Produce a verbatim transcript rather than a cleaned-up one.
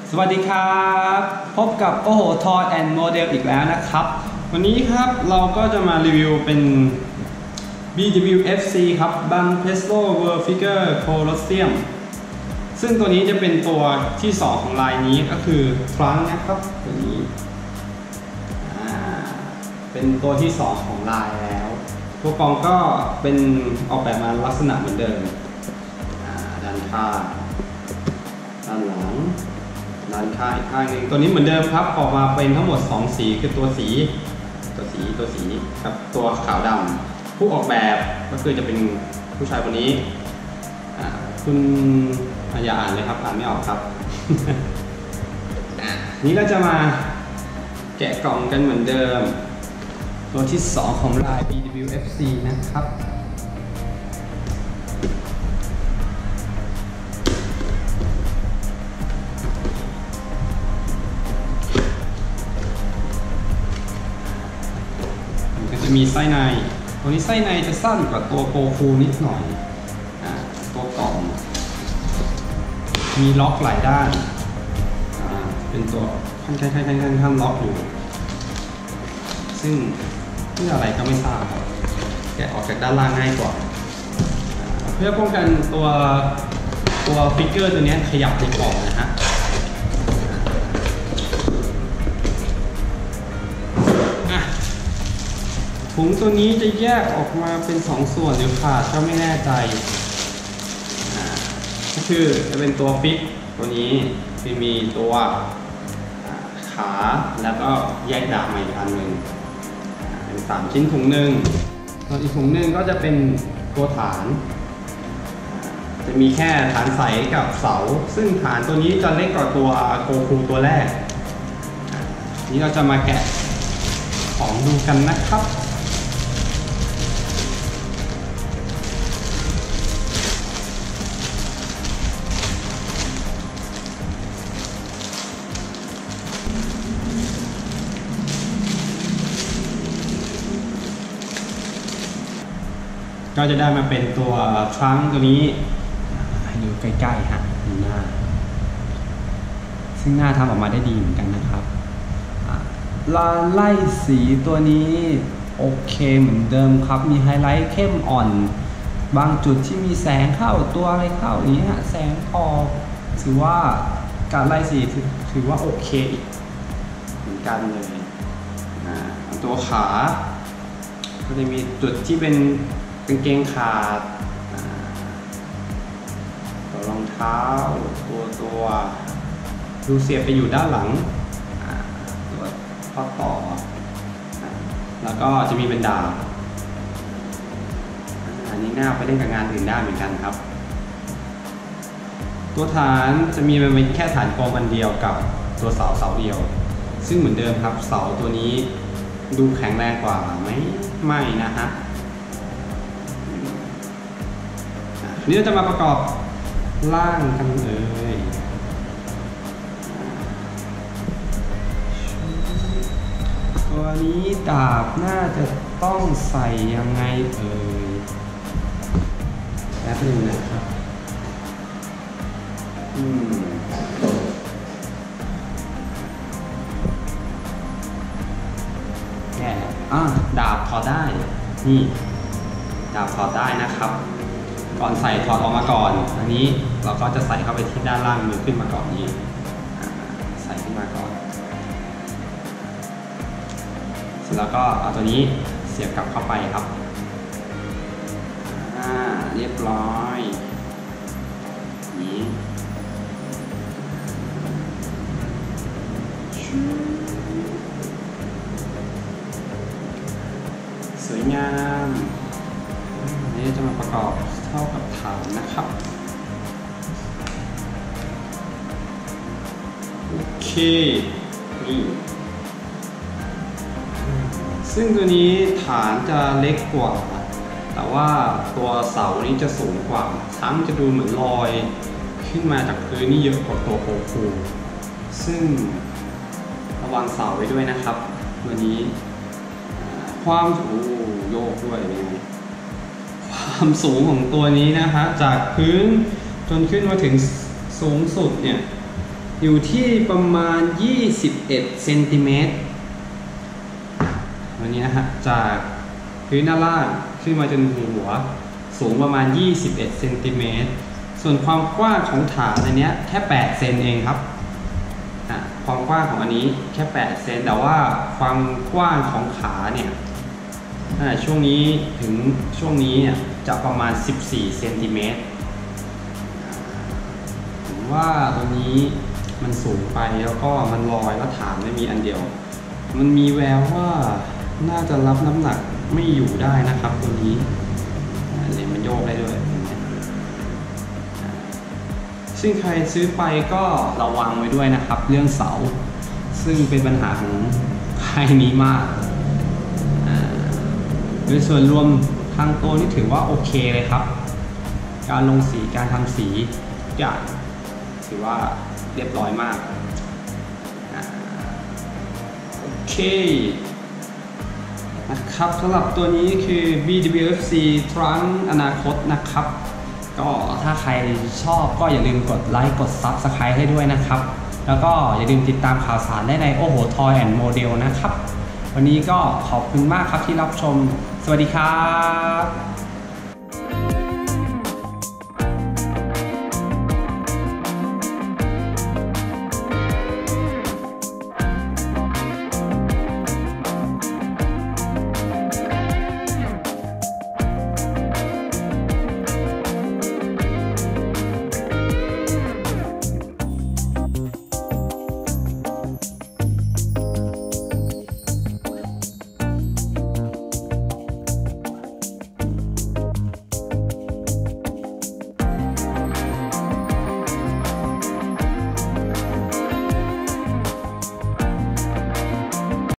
สวัสดีครับพบกับโอ้โหทอแอนด์โมเดลอีกแล้วนะครับวันนี้ครับเราก็จะมารีวิวเป็น บี ดับเบิลยู เอฟ ซี ครับ Banpresto World Figure Colosseum ซึ่งตัวนี้จะเป็นตัวที่สองของลายนี้ก็คือทรังก์นะครับตัวนี้เป็นตัวที่สองของลายแล้วตัวกล่องก็เป็นออกแบบมาลักษณะเหมือนเดิมด้านข้างด้านหลังด้านข้างอีกข้างหนึ่งตัวนี้เหมือนเดิมครับออกมาเป็นทั้งหมดสองสีคือตัวสีตัวสีตัวสีกับตัวขาวดำผู้ออกแบบก็คือจะเป็นผู้ชายคนนี้คุณอย่าอ่านเลยครับอ่านไม่ออกครับนี้เราจะมาแกะกล่องกันเหมือนเดิมตัวที่สองของลาย บี ดับเบิลยู เอฟ ซี นะครับจะมีไส้ในตัวนี้ไส้ในจะสั้นกว่าตัวโกคูนิดหน่อยอ่าตัวกล่องมีล็อกหลายด้านอ่าเป็นตัวขั้นขั้นขั้นขั้นขั้นล็อกอยู่ซึ่งเพื่ออะไรก็ไม่ทราบครับแกะออกจากด้านล่างง่ายกว่าเพื่อป้องกันตัวตัวฟิกเกอร์ตัวนี้ขยับในกล่องนะฮะถุงตัวนี้จะแยกออกมาเป็นสองส่วนเดี๋ยวขาดก็ไม่แน่ใจก็คือจะเป็นตัวฟิกตัวนี้ที่มีตัวขาแล้วก็แยกดาบมาอีกอันหนึ่งเป็นสามชิ้นถุงหนึ่งส่วนอีกถุงหนึ่งก็จะเป็นตัวฐานจะมีแค่ฐานใสกับเสาซึ่งฐานตัวนี้จะเล็กกว่าตัวโกคูตัวแรกนี้เราจะมาแกะของดูกันนะครับก็จะได้มาเป็นตัวทรังก์ตัวนี้ให้ดูใกล้ๆฮะดูหน้าซึ่งหน้าทำออกมาได้ดีเหมือนกันนะครับลายไล่สีตัวนี้โอเคเหมือนเดิมครับมีไฮไลท์เข้มอ่อนบางจุดที่มีแสงเข้าตัวอะไรเข้าอย่างเงี้ยแสงออกถือว่าการไล่สีถือว่าโอเคเหมือนกันเลยตัวขาก็จะมีจุดที่เป็นกางเกงขาดตัวรองเท้าตัวตัวดูเสียบไปอยู่ด้านหลังตัวข้อต่อแล้วก็จะมีเป็นดาบอันนี้น่าไปเล่นกับงานอื่นได้เหมือนกันครับตัวฐานจะมีมันเป็นแค่ฐานกองอันเดียวกับตัวเสาเสาเดียวซึ่งเหมือนเดิมครับเสาตัวนี้ดูแข็งแรงกว่าไหมไม่นะฮะนี้เราจะมาประกอบร่างกันเลยตัวนี้ดาบน่าจะต้องใส่ยังไงเอ่ยแป๊บนึงนะครับอืมแย่อ่ะดาบถอดได้นี่ดาบถอดได้นะครับก่อนใส่ถอดออกมาก่อนอันนี้เราก็จะใส่เข้าไปที่ด้านล่างมือขึ้นมาก่อนนี้ใส่ขึ้นมาก่อนเสร็จแล้วก็เอาตัวนี้เสียบกลับเข้าไปครับอ่าเรียบร้อยนี้สวยงามนี้จะมาประกอบเข้ากับฐานนะครับโอเคนี่ซึ่งตัวนี้ฐานจะเล็กกว่าแต่ว่าตัวเสานี้จะสูงกว่าทั้งจะดูเหมือนลอยขึ้นมาจากพื้นนี่เยอะกว่าตัวโกคูซึ่งระวังเสาไว้ด้วยนะครับตัวนี้ความโอ้โยกด้วยความสูงของตัวนี้นะฮะจากพื้นจนขึ้นมาถึงสูงสุดเนี่ยอยู่ที่ประมาณยี่สิบเอ็ดเซนติเมตรวันนี้นะฮะจากพื้นหน้าล่างขึ้นมาจนถึงหัวสูงประมาณยี่สิบเอ็ดเซนติเมตรส่วนความกว้างของฐานอันนี้แค่แปดเซนเองครับความกว้างของอันนี้แค่แปดเซนแต่ว่าความกว้างของขาเนี่ยช่วงนี้ถึงช่วงนี้เนี่ยจะประมาณสิบสี่เซนติเมตรผมว่าตัวนี้มันสูงไปแล้วก็มันลอยแล้วฐานไม่มีอันเดียวมันมีแววว่าน่าจะรับน้ำหนักไม่อยู่ได้นะครับตัวนี้เนี่ยมันโยกได้ด้วยซึ่งใครซื้อไปก็ระวังไว้ด้วยนะครับเรื่องเสาซึ่งเป็นปัญหาของค่ายนี้มากโดยส่วนรวมทางตัวนี่ถือว่าโอเคเลยครับการลงสีการทำสีทุกอย่างถือว่าเรียบร้อยมากโอเคนะครับสำหรับตัวนี้คือ บี ดับเบิลยู เอฟ ซี Trunk อนาคตนะครับก็ถ้าใครชอบก็อย่าลืมกดไลค์กด ซับสไครบ์ ให้ด้วยนะครับแล้วก็อย่าลืมติดตามข่าวสารได้ในโอ้โห Toy and Model นะครับวันนี้ก็ขอบคุณมากครับที่รับชมสวัสดีครับ